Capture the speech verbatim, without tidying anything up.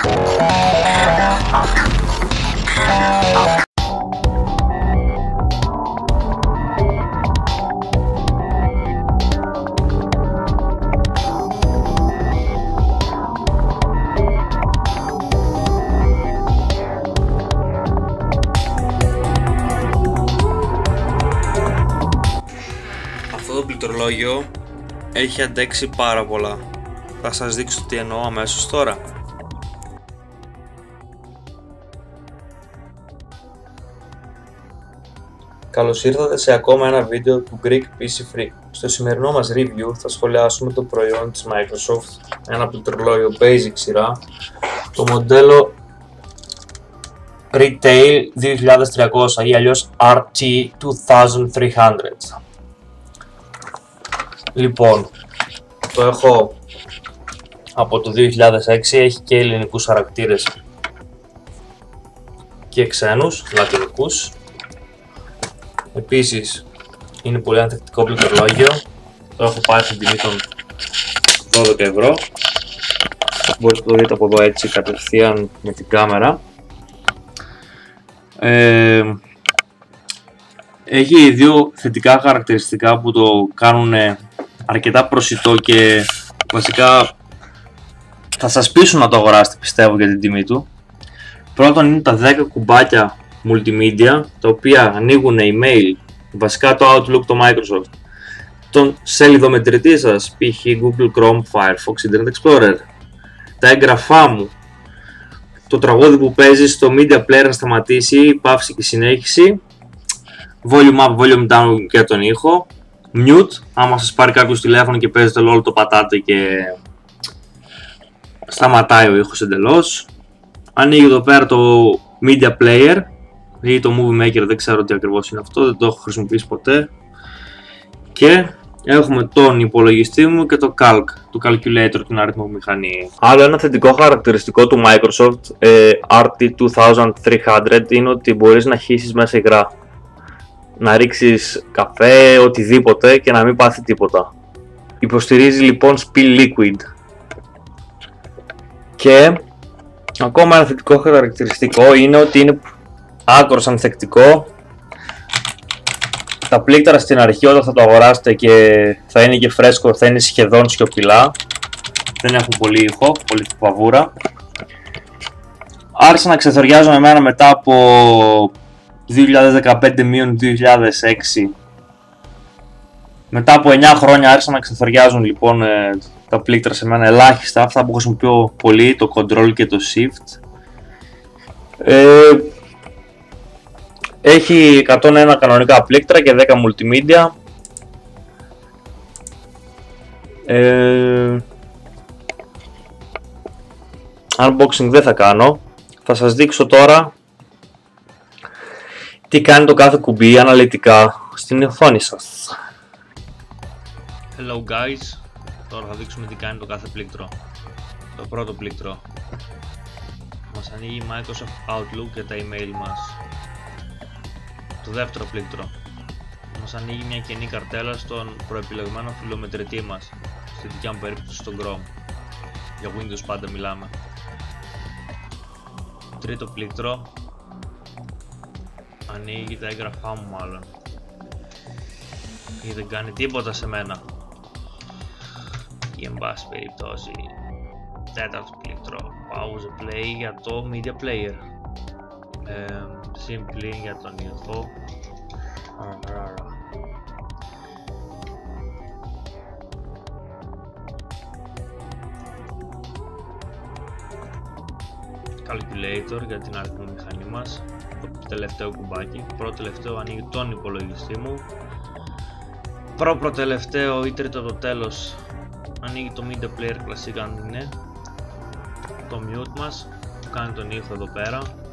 Αυτό το πληκτρολόγιο έχει αντέξει πάρα πολλά. Θα σας δείξω τι εννοώ αμέσως τώρα. Καλώς ήρθατε σε ακόμα ένα βίντεο του Greek πι σι Freak. Στο σημερινό μας review θα σχολιάσουμε το προϊόν της Microsoft, ένα πληκτρολόγιο basic σειρά, το μοντέλο Retail δύο χιλιάδες τριακόσια ή αλλιώς αρ τι δύο χιλιάδες τριακόσια. Λοιπόν, το έχω από το δύο χιλιάδες έξι, έχει και ελληνικούς χαρακτήρες και ξένους, λατινικούς. Επίσης είναι πολύ ανθεκτικό πληκτρολόγιο, το έχω πάρει στην τιμή των δώδεκα ευρώ. Μπορείτε να το δείτε από εδώ έτσι κατευθείαν με την κάμερα. Ε, έχει δύο θετικά χαρακτηριστικά που το κάνουν αρκετά προσιτό και βασικά θα σας πείσουν να το αγοράσετε, πιστεύω, για την τιμή του. Πρώτον είναι τα δέκα κουμπάκια multimedia, τα οποία ανοίγουν email, βασικά το Outlook, το Microsoft, τον σελιδομετρητή σας, π.χ. Google Chrome, Firefox, Internet Explorer, τα έγγραφά μου, το τραγούδι που παίζει στο Media Player να σταματήσει, παύση και συνέχιση, Volume Up, Volume Down για τον ήχο, Mute, άμα σας πάρει κάποιος τηλέφωνο και παίζετε LOL, το πατάτε και σταματάει ο ήχος εντελώς. Ανοίγει εδώ πέρα το Media Player ή το Movie Maker, δεν ξέρω τι ακριβώς είναι αυτό, δεν το έχω χρησιμοποιήσει ποτέ. Και έχουμε τον υπολογιστή μου και το Calc, το Calculator, την αριθμομηχανή. Άλλο ένα θετικό χαρακτηριστικό του Microsoft ε, αρ τι δύο χιλιάδες τριακόσια είναι ότι μπορείς να χύσεις μέσα υγρά. Να ρίξεις καφέ, οτιδήποτε και να μην πάθει τίποτα. Υποστηρίζει λοιπόν Spill Liquid. Και ακόμα ένα θετικό χαρακτηριστικό είναι ότι είναι άκρος ανθεκτικό. Τα πλήκτρα στην αρχή όταν θα το αγοράσετε και θα είναι και φρέσκο θα είναι σχεδόν σιωπηλά. Δεν έχουν πολύ ήχο, πολύ παβούρα. Άρχισα να ξεθοριάζω εμένα μετά από δύο χιλιάδες δεκαπέντε δύο χιλιάδες έξι. Μετά από εννιά χρόνια άρχισαν να ξεθοριάζουν λοιπόν ε, τα πλήκτρα σε μένα ελάχιστα. Αυτά που χρησιμοποιώ πολύ, το Control και το Shift. Ε, έχει εκατόν ένα κανονικά πλήκτρα και δέκα multimedia. Ε, unboxing δεν θα κάνω. Θα σας δείξω τώρα τι κάνει το κάθε κουμπί αναλυτικά στην οθόνη σας. Hello guys, τώρα θα δείξουμε τι κάνει το κάθε πλήκτρο. Το πρώτο πλήκτρο μας ανοίγει Microsoft Outlook και τα email μας. Το δεύτερο πλήκτρο μας ανοίγει μια καινή καρτέλα στον προεπιλεγμένο φιλομετρητή μας, στη δικιά μου περίπτωση στον Chrome. Για Windows πάντα μιλάμε. Το τρίτο πλήκτρο ανοίγει τα έγγραφά μου μάλλον, ή δεν κάνει τίποτα σε μένα, ή εν πάση περιπτώσει. Τέταρτο πλήκτρο, pause play για το media player, ε, simply για τον ήχο. Calculator για την αριθμομηχανή μας, το τελευταίο κουμπάκι. Πρώτο τελευταίο ανοίγει τον υπολογιστή μου. Προ προτελευταίο ή τρίτο το τέλος ανοίγει το Media Player Classic αν είναι. Το Mute μας που κάνει τον ήχο εδώ πέρα.